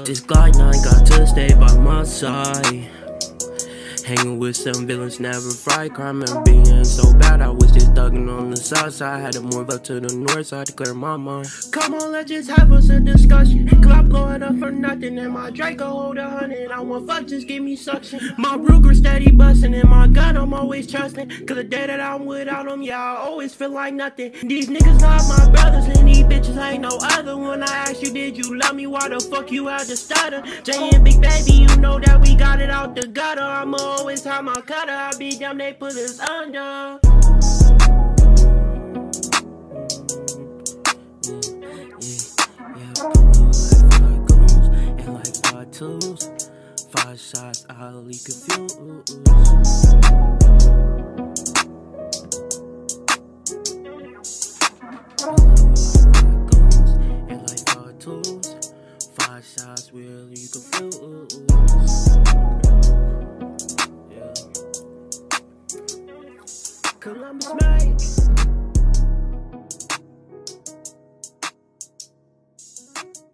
This Glock 9 got to stay by my side. Hanging with some villains, never fried. Crime and being so bad, I was just thugging on the south side. Had to move up to the north side to clear my mind. Come on, let's just have us a discussion. Clock blowing up for nothing, and my Draco hold 100. I want fuck, just give me suction. My Ruger steady busting, and my gun I'm always trusting. Cause the day that I'm without them, yeah, I always feel like nothing. These niggas not my brothers, and these bitches ain't no other. When I asked you, did you love me? Why the fuck you had to stutter? Jay and Big Baby, you know that we got it out the gutter. I'ma always have my cutter. I be damn, they put us under. And like 5 twos, 5 shots, highly confused. And like 5 twos, 5 shots, really confused. Columbus mate.